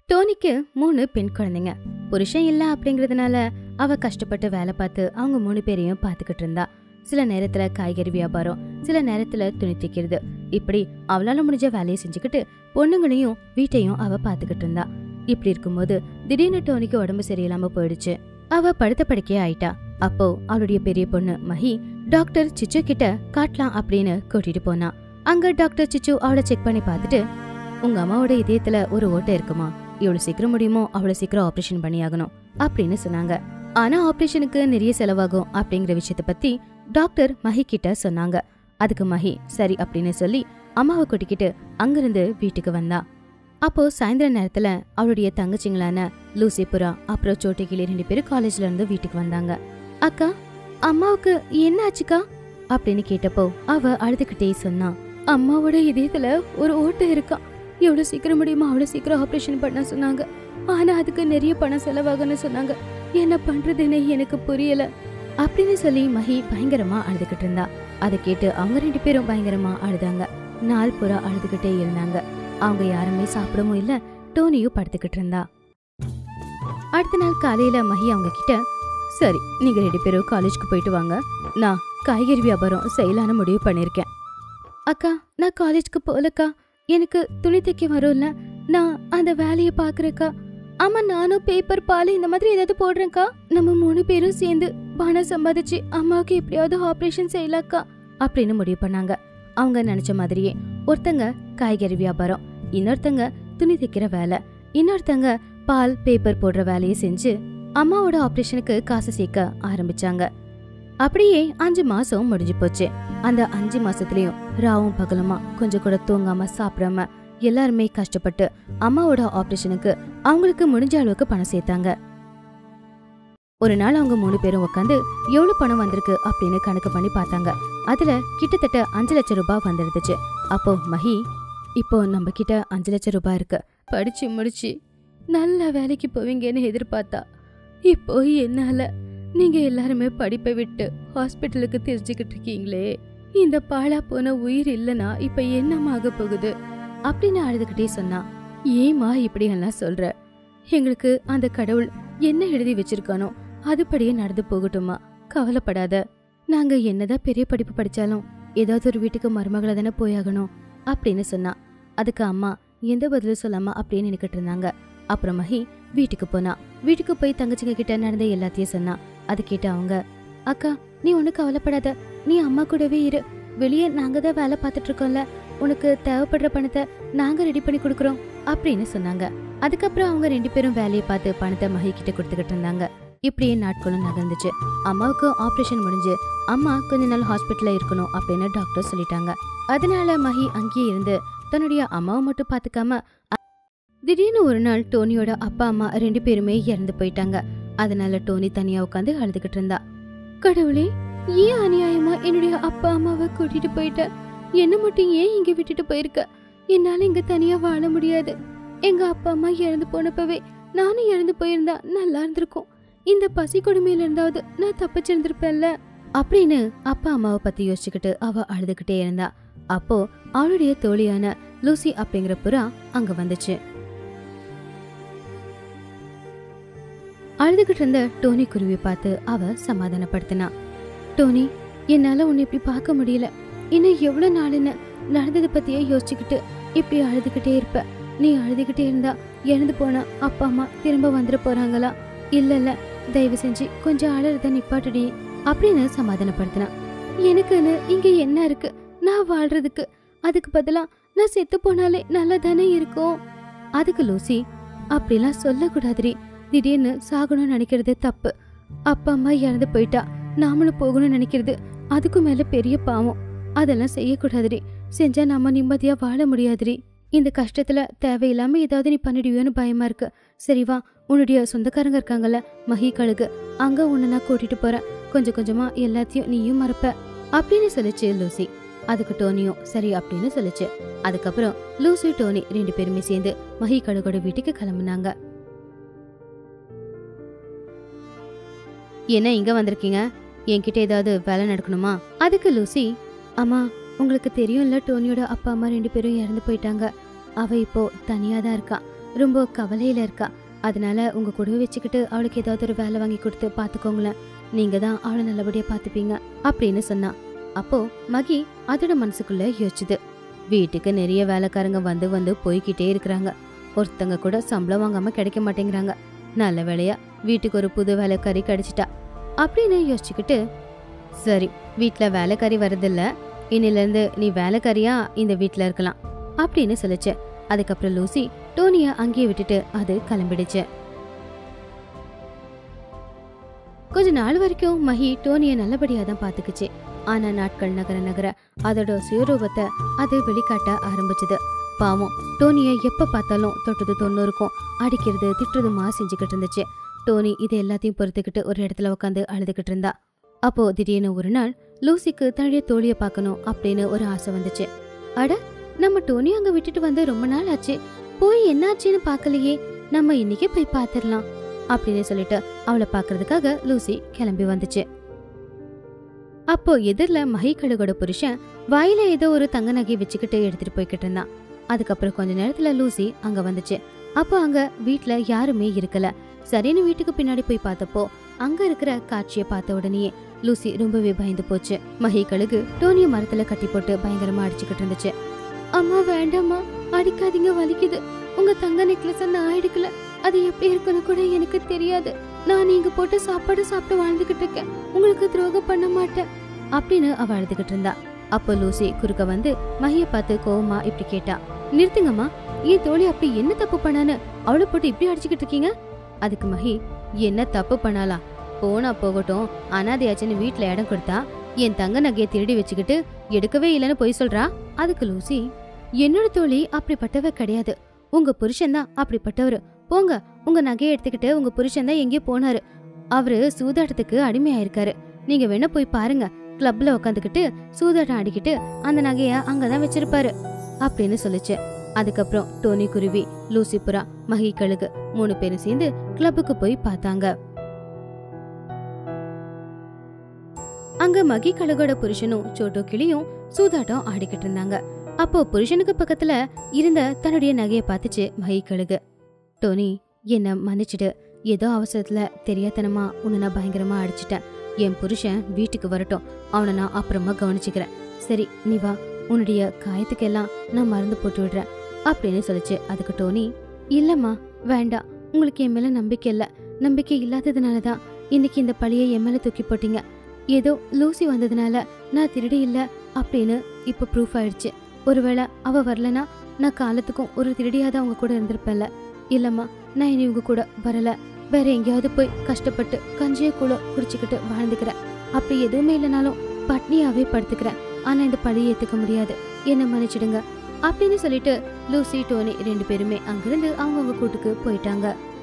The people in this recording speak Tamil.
டோனிக்கு 3 பெண் குழந்தைங்க. புருஷன் இல்ல அப்படிங்கறதுனால அவ கஷ்டப்பட்டு வேலை பார்த்து அவங்க 3 பேரையும் பாத்துக்கிட்டு இருந்தா. சில நேரத்துல காய்கறி வியாபாரம், சில நேரத்துல துணி தைக்கிறது, இப்படி அவளால முடிஞ்ச வேலையை செஞ்சுக்கிட்டு பொண்ணுங்களையும் வீட்டையும் அவ பாத்துக்கிட்டு இருந்தா. இப்படி இருக்கும்போது திடீர்னு டோனிக்கு உடம்பு சரியில்லாம போயிடுச்சு. அவ படுத்த படுக்கையே ஆயிட்டா. அப்போ அவளுடைய பெரிய பொண்ணு மஹி டாக்டர் சிச்சு கிட்ட காட்டலாம் அப்படின்னு கூட்டிட்டு போனா. அங்க டாக்டர் சிச்சு அவளை செக் பண்ணி பார்த்துட்டு, உங்க அம்மாவோட இதயத்துல ஒரு ஓட்டை இருக்குமா, எவ்வளவு சீக்கிரம் முடியுமோ அவ்வளவு சீக்கிரம் ஆபரேஷன் பண்ணி ஆகணும் அப்படின்னு சொன்னாங்க. ஆனா ஆபரேஷனுக்கு நிறைய செலவாகும் அப்படிங்கிற விஷயத்த பத்தி டாக்டர் மஹி கிட்ட சொன்னாங்க. அதுக்கு மஹி சரி அப்படின்னு சொல்லி அம்மாவை கூட்டிக்கிட்டு அங்கிருந்து வீட்டுக்கு வந்தா. அப்போ சாயந்தர நேரத்துல அவளுடைய தங்கச்சிங்களான லூசி, புரா அப்புறம் சோட்டு, கிளி 2 பேரும் காலேஜ்ல இருந்து வீட்டுக்கு வந்தாங்க. அக்கா, அம்மாவுக்கு என்ன ஆச்சுக்கா அப்படின்னு கேட்டப்போ அவ அழுதுகிட்டே சொன்னா, அம்மாவோட இதயத்துல ஒரு ஓட்டை இருக்கா, எவ்வளவு சீக்கிரம் முடியுமோ அவ்வளவு சீக்கிரம் ஆபரேஷன் பண்ண சொன்னாங்க. ஆனா அதுக்கு நிறைய பணம் செலவாகுன்னு சொன்னாங்க. என்ன பண்றதுன்னு எனக்கு புரியல அப்படின்னு சொல்லி மஹி பயங்கரமா அழுதுகிட்டு இருந்தா. அதை கேட்டு அவங்க 2 பேரும் பயங்கரமா அழுதாங்க. நாள் பூரா அழுதுகிட்டே இருந்தாங்க. அவங்க யாருமே சாப்பிடவும் இல்ல, டோனியும் படுத்துக்கிட்டு இருந்தா. அடுத்த நாள் காலையில மஹி அவங்க கிட்ட, சரி நீங்க 2 பேரும் காலேஜ்க்கு போயிட்டு வாங்க, நான் காய்கறி வியாபாரம் செய்யலான்னு முடிவு பண்ணிருக்கேன். அக்கா, நான் காலேஜ்க்கு போலக்கா, எனக்கு துணி தைக்க வரும்ல, நான் அந்த வேலையை பாக்குறேக்கா. ஆமா, நானும் பேப்பர், பால் இந்த மாதிரி ஏதாவது போடுறேன்க்கா. நம்ம 3 பேரும் சேர்ந்து பணம் சம்பாதிச்சு அம்மாவுக்கு எப்படியாவது ஆபரேஷன் செய்யலாக்கா அப்படின்னு முடிவு பண்ணாங்க. அவங்க நினைச்ச மாதிரியே ஒருத்தங்க காய்கறி வியாபாரம், இன்னொருத்தங்க துணி தைக்கிற வேலை, இன்னொருத்தங்க பால் பேப்பர் போடுற வேலையை செஞ்சு அம்மாவோட ஆபரேஷனுக்கு காசு சேர்க்க ஆரம்பிச்சாங்க. அப்படியே 5 மாசம் முடிஞ்சு போச்சு. அந்த 5 மாசத்துலயும் ராவும் பகலுமா கொஞ்சம் கூட தூங்காம சாப்பிடாம எல்லாருமே கஷ்டப்பட்டு அம்மாவோட ஆபரேஷனுக்கு அவங்களுக்கு முடிஞ்ச அளவுக்கு பணம் சேர்த்தாங்க. ஒரு நாள் அவங்க 3 பேரும் உட்காந்து எவ்வளவு பணம் வந்திருக்கு அப்படின்னு கணக்கு பண்ணி பார்த்தாங்க. அதுல கிட்டத்தட்ட 5 லட்சம் ரூபாய் வந்துருந்துச்சு. அப்போ மஹி, இப்போ நம்ம கிட்ட 5 லட்சம் ரூபாய் இருக்கு, படிச்சு முடிச்சு நல்ல வேலைக்கு போவீங்கன்னு எதிர்பார்த்தா இப்போ என்னால நீங்க எல்லாருமே படிப்பை விட்டு ஹாஸ்பிட்டலுக்கு தெரிஞ்சுக்கிட்டு இருக்கீங்களே, இந்த பாழா போன உயிர் இல்லனா இப்ப என்னமாக போகுது அப்படின்னு அழுதுகிட்டே சொன்னா. ஏமா இப்படி எல்லாம் சொல்ற, எங்களுக்கு அந்த கடவுள் என்ன எழுதி வச்சிருக்கானோ அதுபடியே நடந்து போகட்டுமா, கவலைப்படாத. நாங்க என்னதான் பெரிய படிப்பு படிச்சாலும் ஏதாவது ஒரு வீட்டுக்கு மருமகளை தானே போயாகணும் அப்படின்னு சொன்னா. அதுக்கு அம்மா எந்த பதிலும் சொல்லாம அப்படியே நினைக்கிட்டு இருந்தாங்க. அப்புறம் மஹி வீட்டுக்கு போனா. வீட்டுக்கு போய் தங்கச்சிங்க கிட்ட நடந்த எல்லாத்தையும் சொன்னா. அது கேட்டு அவங்க, அக்கா நீ ஒண்ணு கவலைப்படாத, நீ அம்மா கூடவே இரு, வெளியே நாங்க தான் வேலை பார்த்துட்டு இருக்கோம்ல, உனக்கு தேவைப்படுற பணத்தை நாங்க ரெடி பண்ணி கொடுக்குறோம் அப்படின்னு சொன்னாங்க. அதுக்கப்புறம் அவங்க 2 பேரும் வேலையை பார்த்து பணத்தை மஹி கிட்ட கொடுத்துக்கிட்டு இருந்தாங்க. இப்படியே நாட்களும் நகர்ந்துச்சு. அம்மாவுக்கு ஆபரேஷன் முடிஞ்சு அம்மா கொஞ்ச நாள் ஹாஸ்பிட்டல்ல இருக்கணும் அப்படின்னு டாக்டர் சொல்லிட்டாங்க. அதனால மஹி அங்கேயே இருந்து தன்னுடைய அம்மாவை மட்டும் பாத்துக்காம, திடீர்னு ஒரு நாள் டோனியோட அப்பா அம்மா 2 பேருமே இறந்து போயிட்டாங்க. அதனால டோனி தனியா உட்காந்து அழுதுகிட்டு இருந்தா. கடவுளே, ஏன் அநியாயமா என்னுடைய அப்பா அம்மாவை கூட்டிட்டு போயிட்ட, என்ன மட்டும் ஏன் இங்க விட்டுட்டு போயிருக்க, என்னால இங்க தனியா வாழ முடியாது. எங்க அப்பா அம்மா இறந்து போனப்பவே நானும் இறந்து போயிருந்தா நல்லா இருந்திருக்கும், இந்த பசி கொடுமையில இருந்தாவது நான் தப்பிச்சிருந்திருப்பேன்ல அப்படின்னு அப்பா அம்மாவை பத்தி யோசிச்சுக்கிட்டு அவ அழுதுகிட்டே இருந்தா. அப்போ அவளுடைய தோழியான லூசி அப்படிங்கிற புறா அங்க வந்துச்சு. அழுதுகிட்டு இருந்த டோனி குருவி பார்த்து அவ சமாதானப்படுத்தினா. டோனி, என்னால உன்னை இப்படி பார்க்க முடியல, இன்னும் எவ்வளவு நாளுன்னு நடந்ததை பத்தியே யோசிச்சுக்கிட்டு இப்படி அழுதுகிட்டே இருப்ப. நீ அழுதுகிட்டே இருந்தா இறந்து போன அப்பா அம்மா திரும்ப வந்துட போறாங்களா? இல்ல, தயவு செஞ்சு கொஞ்சம் அழறத நிப்பாட்டுடி அப்படின்னு சமாதானப்படுத்தினா. எனக்குன்னு இங்க என்ன இருக்கு நான் வாழ்றதுக்கு, அதுக்கு பதிலா நான் செத்து போனாலே நல்லா தானே இருக்கும். அதுக்கு லூசி, அப்படிலாம் சொல்லக்கூடாதுரி, திடீர்னு சாகணும்னு நினைக்கிறது தப்பு. அப்பா அம்மா இறந்து போயிட்டா நாமளும் போகணும்னு நினைக்கிறது அதுக்கும் மேல பெரிய பாவம், அதெல்லாம் செய்யக்கூடாதுரி, செஞ்சா நம்ம நிம்மதியா வாழ முடியாதுரி. இந்த கஷ்டத்துல தேவையில்லாம ஏதாவது நீ பண்ணிடுவியோன்னு பயமா இருக்கு. சரி வா, உன்னுடைய சொந்தக்காரங்க இருக்காங்கல்ல மஹி கழுகு, அங்க உன்னை நான் கூட்டிட்டு போறேன், கொஞ்சம் கொஞ்சமா எல்லாத்தையும் நீயும் மறப்ப அப்படின்னு சொல்லிச்சு லூசி. அதுக்கு டோனியும் சரி அப்படின்னு சொல்லிச்சு. அதுக்கப்புறம் லூசி டோனி 2 பேருமே சேர்ந்து மஹி கழுகோட வீட்டுக்கு கிளம்புனாங்க. என்ன இங்க வந்திருக்கீங்க, என்கிட்ட ஏதாவது வேலை நடக்கணுமா? அதுக்கு லூசி, அம்மா உங்களுக்கு தெரியும்ல, டோனியோட அப்பா அம்மா 2 பேரும் இறந்து போயிட்டாங்க, அவ இப்போ தனியா தான் இருக்கா, ரொம்ப கவலையில இருக்கா. அதனால உங்க கூடவே வச்சுக்கிட்டு அவளுக்கு ஏதாவது ஒரு வேலை வாங்கி கொடுத்து பாத்துக்கோங்களேன். நீங்க தான் அவளை நல்லபடியா பாத்துப்பீங்க அப்படின்னு சொன்னா. அப்போ மகி அதோட மனசுக்குள்ள யோசிச்சுது. வீட்டுக்கு நிறைய வேலைக்காரங்க வந்து வந்து போய்கிட்டே இருக்கிறாங்க. ஒருத்தங்க கூட சம்பளம் வாங்காம கிடைக்க மாட்டேங்கிறாங்க. நல்ல வேலையா வீட்டுக்கு ஒரு புது வேலைக்காரி கிடைச்சிட்டா அப்படின்னு யோசிச்சுக்கிட்டு, சரி வீட்டுல வேலைக்காரி வரதில்ல, இன்னில இருந்து நீ வேலைக்காரியா இந்த வீட்டுல இருக்கலாம் அப்படின்னு சொல்லிச்சு. அதுக்கப்புறம் லூசி டோனிய அங்கேயே விட்டுட்டு அது கிளம்பிடுச்சு. கொஞ்ச நாள் வரைக்கும் மகி டோனிய நல்லபடியா தான் பாத்துக்குச்சு. ஆனா நாட்கள் நகர நகர அதோட சுயரூபத்தை அது வெளிக்காட்ட ஆரம்பிச்சது. பாவம் டோனிய எப்ப பார்த்தாலும் தொட்டது தொண்ணூறுக்கும் அடிக்கிறது திட்டுறதுமா செஞ்சுக்கிட்டு இருந்துச்சு. டோனி இது எல்லாத்தையும் பொறுத்துக்கிட்டு ஒரு இடத்துல உட்காந்து அழுதுகிட்டு இருந்தா. அப்போ திடீர்னு ஒரு நாள் லூசிக்கு தன்னுடைய தோழிய பார்க்கணும் அப்படின்னு ஒரு ஆசை வந்துச்சு. அட, நம்ம டோனி அங்க விட்டுட்டு வந்து ரொம்ப நாள் ஆச்சு, போய் என்னாச்சுன்னு பாக்கலையே, நம்ம இன்னைக்கே போய் பாத்திரலாம் அப்படின்னு சொல்லிட்டு அவளை பாக்குறதுக்காக லூசி கிளம்பி வந்துச்சு. அப்போ எதிரில மகிக்கழுகோட புருஷன் வாயில ஏதோ ஒரு தங்க நகை வச்சுக்கிட்டு எடுத்துட்டு போய்கிட்டு இருந்தான். அதுக்கப்புறம் கொஞ்ச நேரத்துல லூசி அங்க வந்துச்சு. அப்போ அங்க வீட்டுல யாருமே இருக்கல. சரின்னு வீட்டுக்கு பின்னாடி போய் பார்த்தப்போ அங்க இருக்கிற காட்சியை பார்த்த உடனே லூசி ரொம்பவே பயந்து போச்சு. மகிக்கழுகு டோனிய மரத்துல கட்டி போட்டு பயங்கரமா அடிச்சுக்கிட்டு இருந்துச்சு. அம்மா வேண்டாமா, அடிக்காதீங்க, வலிக்குது. உங்க தங்க நெக்லஸ நான் எடுக்கல, அது எப்படி இருக்குன்னு கூட எனக்கு தெரியாது. நான் நீங்க போட்டு சாப்பாடு சாப்பிட்டு வாழ்ந்துகிட்டு இருக்கேன், உங்களுக்கு துரோகம் பண்ண மாட்டேன் அப்படின்னு அவ அழுதுகிட்டு இருந்தா. அப்போ லூசி குறுக்க வந்து மகிய பார்த்து கோவமா இப்படி கேட்டா, நிறுத்துங்கம்மா, என் தோழி அப்படி என்ன தப்பு பண்ணான்னு அவளை போட்டு இப்படி அடிச்சுக்கிட்டு இருக்கீங்க? அதுக்கு மகி, என்ன தப்பு பண்ணாலா, போனா போகட்டும், அனாதையாச்சுன்னு வீட்டுல இடம் கொடுத்தா என் தங்க நகையை திருடி வச்சுக்கிட்டு எடுக்கவே இல்லைன்னு பொய் சொல்றா. அதுக்கு லூசி, என்னோட தோழி அப்படிப்பட்டவ கிடையாது, உங்க புருஷன் தான் அப்படிப்பட்டவரு. போங்க, உங்க நகையை எடுத்துக்கிட்டு உங்க புருஷன் தான் எங்கேயோ போனாரு. அவரு சூதாட்டத்துக்கு அடிமையாயிருக்காரு. நீங்க வேணா போய் பாருங்க, கிளப்ல உட்காந்துக்கிட்டு சூதாட்டம் அடிக்கிட்டு அந்த நகைய அங்கதான் வச்சிருப்பாரு அப்படின்னு சொல்லிச்சு. அதுக்கப்புறம் டோனி குருவி, லூசி புறா, மகி கழுகு 3 பேரும் சேர்ந்து கிளப்புக்கு போய் பார்த்தாங்க. அங்க மகி கழுகோட புருஷனும் சோட்டு கிளியும் சூதாட்டம் ஆடிக்கிட்டு இருந்தாங்க. அப்போ புருஷனுக்கு பக்கத்துல இருந்த தன்னுடைய நகைய பார்த்துச்சு மகி கழுகு. டோனி, என்ன மன்னிச்சிடு, ஏதோ அவசரத்துல தெரியாதனமா உன்னை நான் பயங்கரமா அடிச்சிட்டேன். என் புருஷன் வீட்டுக்கு வரட்டும், அவனை நான் அப்புறமா கவனிச்சுக்கிறேன். சரி, நீ வா, உன்னுடைய காயத்துக்கெல்லாம் நான் மருந்து போட்டு விடுறேன் அப்படின்னு சொல்லிச்சு. அதுக்கு டோனி, இல்லம்மா வேண்டாம், உங்களுக்கு என் மேல நம்பிக்கை இல்ல, நம்பிக்கை இல்லாததுனாலதான் இன்னைக்கு இந்த பழியை என் மேல தூக்கி போட்டீங்க. ஏதோ லூசி வந்ததுனால நான் திருடி இல்ல அப்படின்னு இப்ப ப்ரூஃப் ஆயிடுச்சு. ஒருவேளை அவ வரலனா நான் காலத்துக்கும் ஒரு திருடியாதான் அவங்க கூட இருந்திருப்பேன்ல. இல்லம்மா, நான் இனி உங்க கூட வரல, வேற எங்கேயாவது போய் கஷ்டப்பட்டு கஞ்சிய கூட குடிச்சுக்கிட்டு வாழ்ந்துக்கிறேன். அப்படி எதுவுமே இல்லைனாலும் பட்னியாவே படுத்துக்கிறேன். ஆனா இந்த பழியை ஏத்துக்க முடியாது, என்ன மன்னிச்சிடுங்க அப்படின்னு சொல்லிட்டு லூசி டோனி 2 பேருமே அங்கிருந்து அவங்கவுங்க கூட்டுக்கு போயிட்டாங்க.